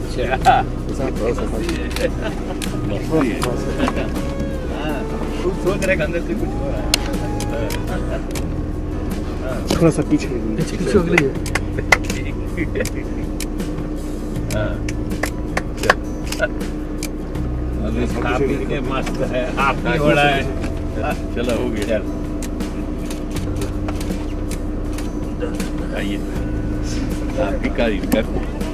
अच्छा सोच रहे अंदर से कुछ हो रहा है। थोड़ा सा पीछे हो गई है। अभी खा पी के मस्त है, आप भी हो रहा है। चलो हो गया। आइए आप भी कर